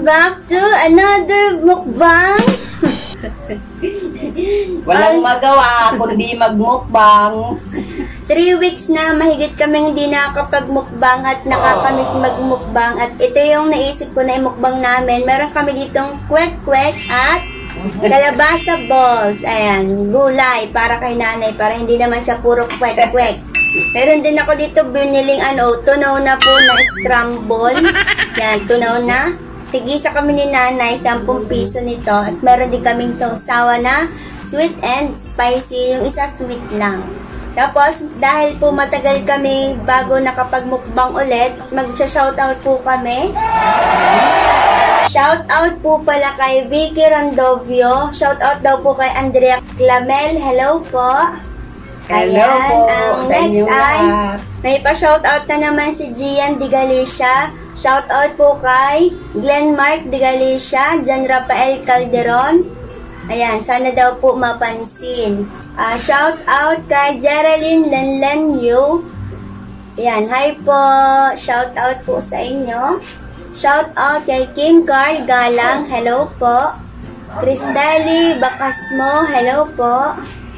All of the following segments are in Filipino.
back to another mukbang. Walang magawa kundi magmukbang. 3 weeks na mahigit kaming hindi nakakapag-mukbang at nakakamiss magmukbang. At ito yung naisip ko na imukbang namin. Meron kami ditong kwek-kwek at kalabasa balls. Ayan, gulay para kay nanay. Para hindi naman siya puro kwek-kwek. Meron din ako dito biniling tunaw na po na scramble. Yan, tunaw na. Tigisa kami ni nanay, 10 piso nito. At meron din kaming sausawa na sweet and spicy. Yung isa sweet lang. Tapos, dahil po matagal kami bago nakapagmukbang ulit, mag-shoutout po kami. Shoutout po pala kay Vicky Rondovio. Shoutout daw po kay Andrea Clamel. Hello po. Hello ayan, po ang sa next inyo ay, lahat. may pa-shoutout na naman si Gian de Galicia. Shoutout po kay Glenn Mark de Galicia, Jan Rafael Calderon. Ayan, sana daw po mapansin. Shoutout kay Geraldine Lenlen Yu. Ayan, hi po. Shoutout po sa inyo. Shoutout kay Kim Car Galang. Hello po. Cristali Bacasmo. Hello po.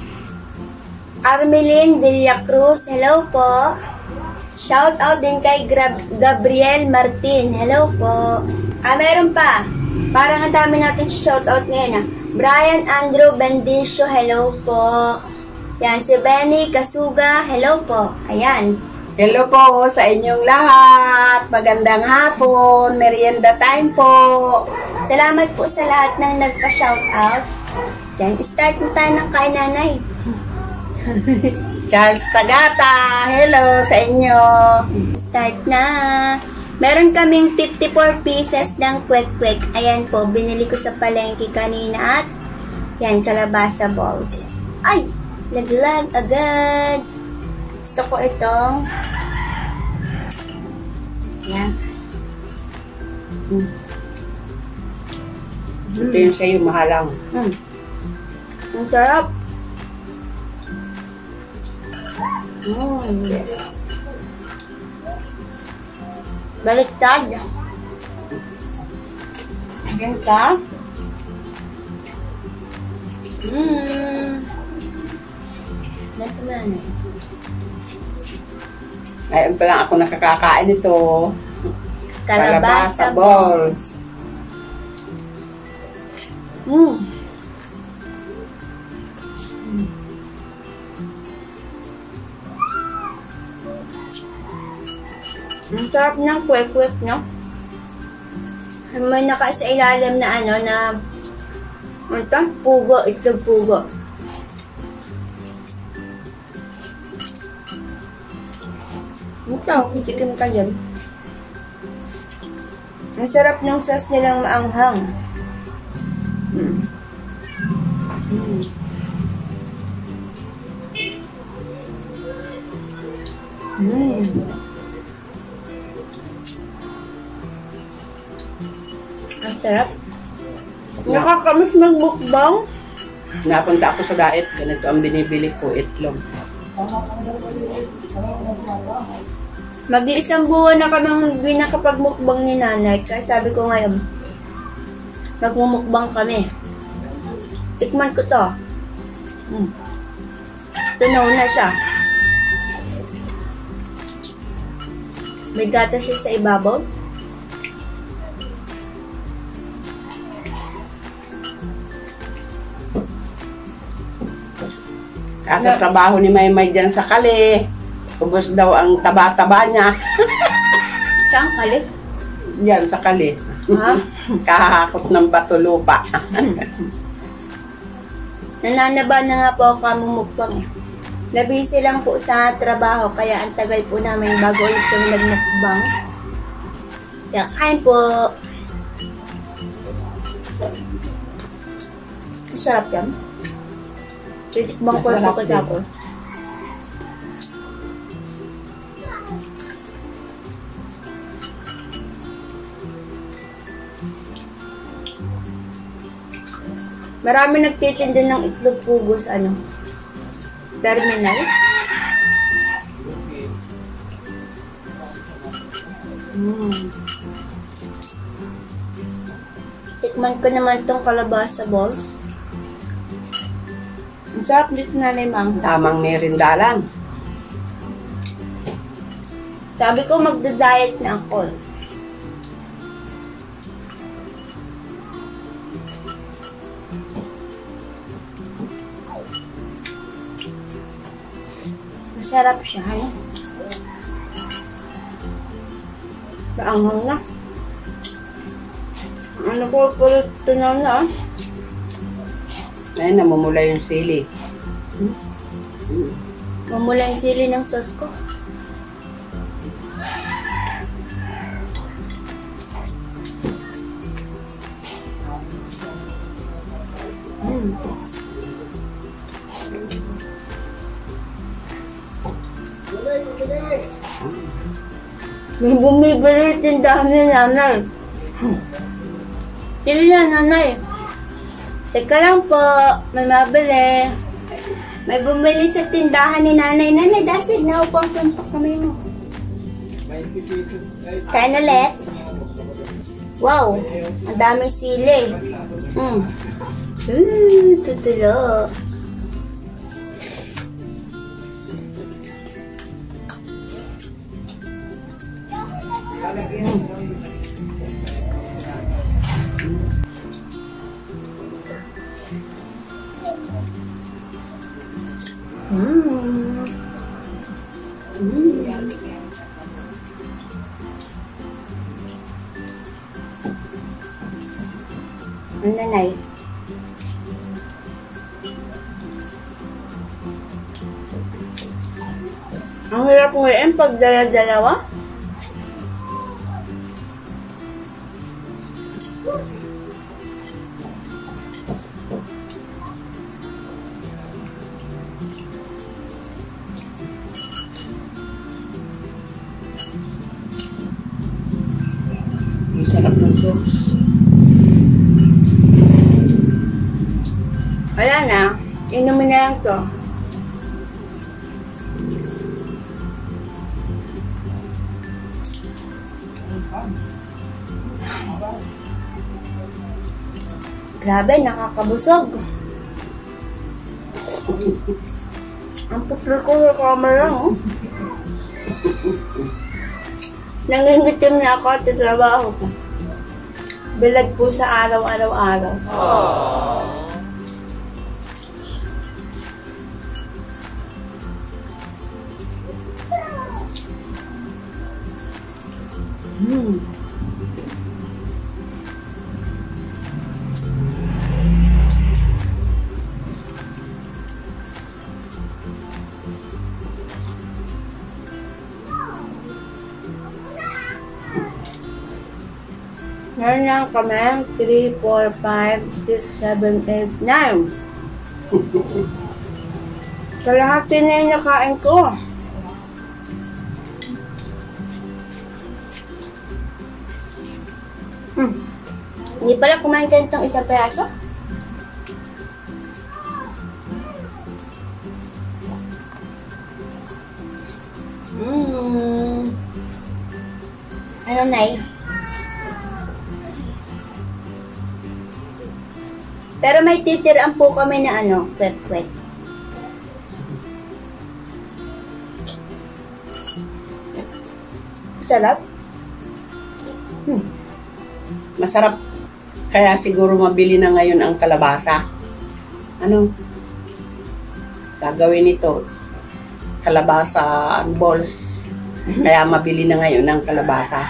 Armelin Villacruz, hello po. Shout out din kay Gabriel Martin, hello po. Meron pa. Parang ang dami natin shout out ngayon. Brian Andrew Bendicio, hello po. Yan, si Benny Kasuga, hello po. Ayan. Hello po sa inyong lahat. Magandang hapon. Merienda time po. Salamat po sa lahat ng nagpa-shout out. Yan, start na tayo ng kay nanay. Charles Tagata, hello sa inyo. Start na. Meron kaming 54 pieces ng kwek-kwek. Ayan po, binili ko sa palengke kanina at yan, kalabasa balls. Ay, laglag agad. Gusto ko itong yan. Ito yung sa'yo, mahalang. Ang sarap. Baliktad. Ayan ka. Ayun pa lang ako nakakakain ito. Kalabasa balls. Ang sarap ng kwek-kwek, no? May naka sa ilalim na ito, pugo, itlog pugo. Ito, kitikim ka yan. Ang sarap ng sauce nilang maanghang. Ang sarap. Nakakamiss magmukbang. Napunta ako sa diet. Ganito ang binibili ko, itlog. Mag-iisang buwan na kami hindi nakapagmukbang ni nanay. Kaya sabi ko ngayon, magmumukbang kami. Tikman ko to. Tunaw na siya. May gata siya sa ibabaw. Kakatrabaho ni Maymay dyan sa kali. Ubos daw ang taba-taba niya. Saan kali? Yan sa kali. Ha? Kahakot ng bato lupa. Nananaba na nga po ako kamumukbang eh. Nabisi lang po sa trabaho kaya ang tagal po namin bago ulit kami nagmukbang. Kaya kain po. Masarap yan. Titikbang ko po ko tapos. Marami nagtitinda ng itlog pugo sa terminal. Tikman ko naman tong kalabasa balls. Ang sarap dito, Nanay Mang. Tamang merindalan. Sabi ko magda-diet na ako. Masarap siya. Paanghang na. Ano ko pala tunaw na. Ayun, namumula yung sili. Mamula yung sili ng sauce ko. May bumibili tindahan ni Nanay. Sili na, Nanay. Teka lang po, may mabili. May bumili sa tindahan ni Nanay. Nanay, dasig na upang puntok kami mo. Kain ulit. Wow, ang daming sili. Tutulo. Ang Nanay. Ang hirap ngayon pag dala-dalawa. Ang sarap ng sauce. Wala na. Inumin na lang to. Grabe, nakakabusog. Ang putol ko sa camera, oh. Nangingitim na ako at trabaho ko. Bilag po sa araw-araw-araw. Meron lang kami 3, 4, 5, 6, 7, 8, 9. Kalahati na yung nakain ko. Hindi pala kumain ka nitong isang peraso? Ano, Nay? Pero may titiraan po kami na ano, kwek-kwek. Sarap? Masarap. Kaya siguro mabili na ngayon ang kalabasa. Ano? Gagawin ito. Kalabasa balls. Kaya mabili na ngayon ang kalabasa.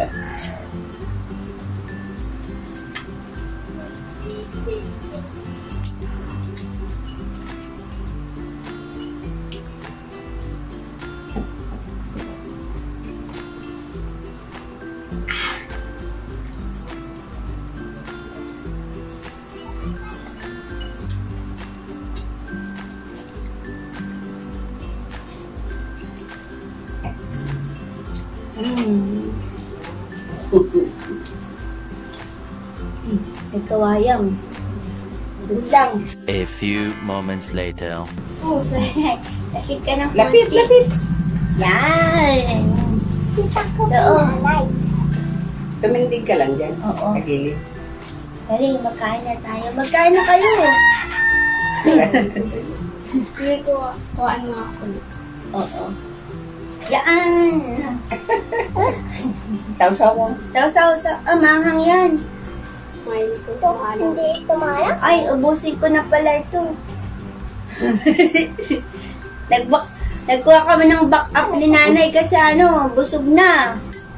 May kawayang. Good lang. A few moments later. Oh, sorry. Lapit ka ng Lapit, konti. lapit. Yan. Oo. Tumindig ka lang dyan. Oo. Kagilid. Dali, magkain na tayo. Magkain na kayo. Hindi ko ano ako. Oo. Yan. Tausaw mo. Sausaw. Manghang yan. Mahilig ko sa ano. Hindi ito maya? Ay, ubusin ko na pala ito. Nagkuha kami ng backup ni nanay kasi busog na.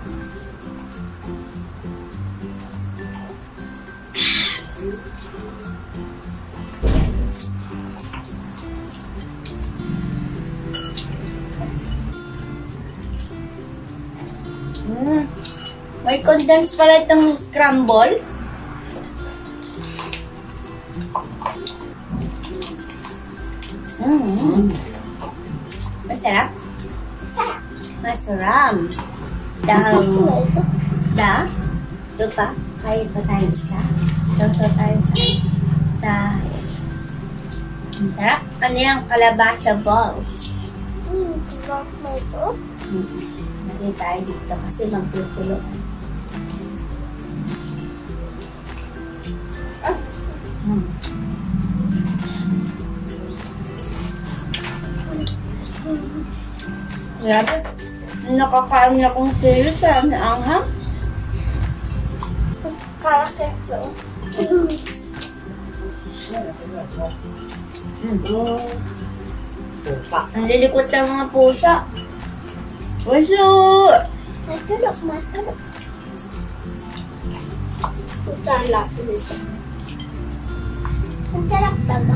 May condensed pala itong scramble. Masarap? Masarap. Ito pa. Kaya pa tayo isa. Sausaw tayo sa masarap. Ano yung kalabasa balls? Sarap na ito. Lagay tayo dito kasi magpupulo. Grabe. Nakakain na kong sili sa naanghang. Karaketo. Ang lilikot ng mga pusa. Puso! Matulog. Ito ang lasa nito. Ang sarap daga.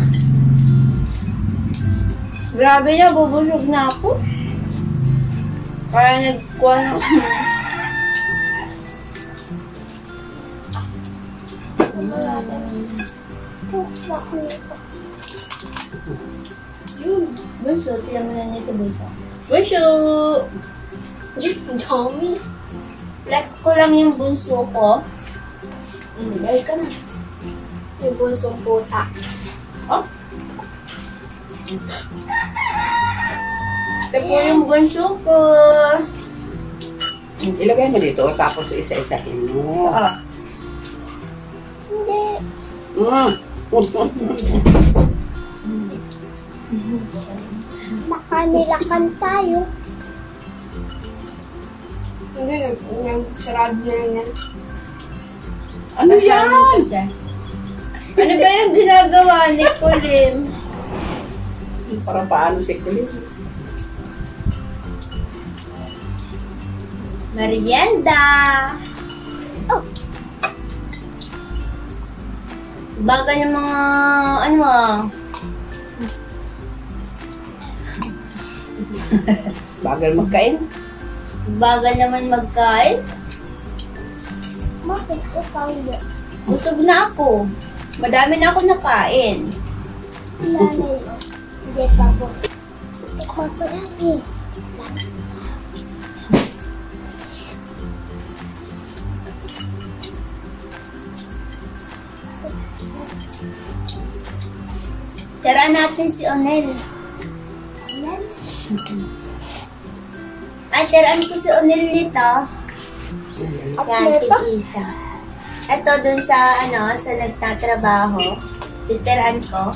Grabe na, bubusog na ako. Kaya nagkuha ng... Bunso, tiyan mo na niya sa bunso. Bunso! Dami. Flex ko lang yung bunso ko. Dahil ka na. May bulsong pusa. Oh! Ito po yung bunso ko. Ilagay mo dito, tapos isa-isahin mo. Oo. Hindi. Makanilakan tayo. Hindi, sarado na yan. Ano yan? Ano ba yung ginagawa ni Colin? Para paano si Kulit? Merienda! Oh. Baga ng mga, Bagal magkain. baga naman magkain. Bakit ko kaya? Busog na ako. Madami na ako nakain. Nanay. Hindi pa po. Ito ko lagi. Tara natin si Onel. Ay, tiraan ko si Onel nito. Yan, tig-isa. Ito dun sa, sa nagtatrabaho. Titiraan ko.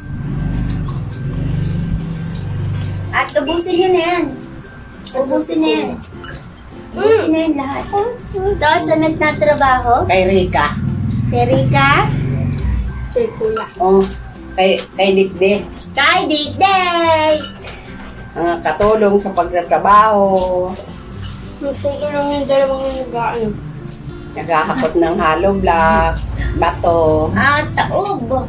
At ubusin nyo na yan. Ubusin na yan. Ubusin na yan lahat. Ito sa nagtatrabaho. Kay Rika. Si Rika. Si Kuya. Oh, kay Dikdik. Kay Dikdik. Katulong sa pagtatrabaho. Nagtutulong yung dalawang nag-ano. Naghahakot ng hollow block, bato. Taob.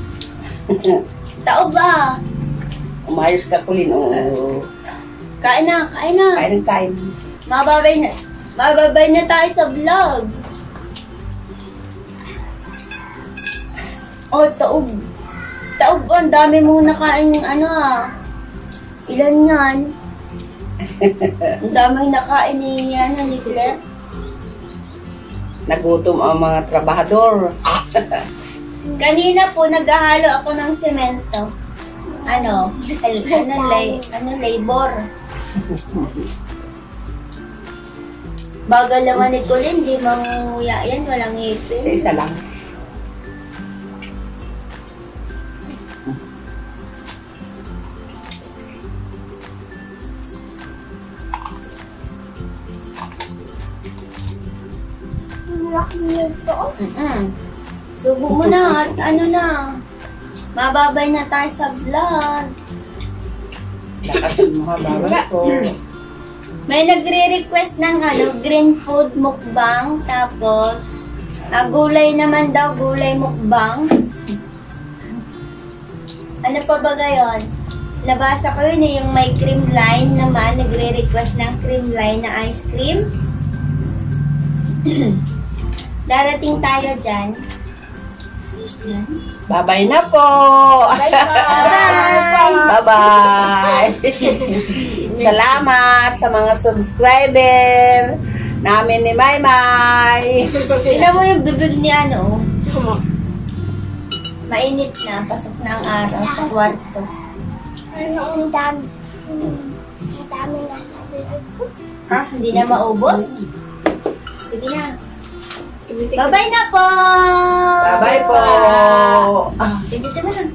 Taob ba? Umayos ka Kulin. Oo. Kain na, kain na. Kain ng kain. Mababay na tayo sa vlog. Oh, taob. Taob, ang dami mong nakain ng Ilan yan? Ang dami nakain ni Claire. Nagutom ang mga trabahador. Kanina po, naghahalo ako ng semento. Labor. Bagal naman ni Colin, di manguya yan, walang ngipin. Isa lang. laki nito. Subo mo na at ano na. Mababay na tayo sa vlog. Lakasan mo ha, babay ko. May nagre-request ng green food mukbang. Tapos, gulay naman daw, gulay mukbang. Ano pa ba gayon? Nabasa ko yun yung may cream line naman. Nagre-request ng cream line na ice cream. Darating tayo dyan. Yan. Babay na po. Bye-bye. Salamat sa mga subscriber namin ni Maymay. Tingnan mo yung bibig ni mainit na. Pasok na ang araw sa kwarto. Ano ang dami? Ang dami na sabi ko. Ha? Hindi na maubos? Sige na. Bye-bye na po! Bye-bye po. Tingnan mo na.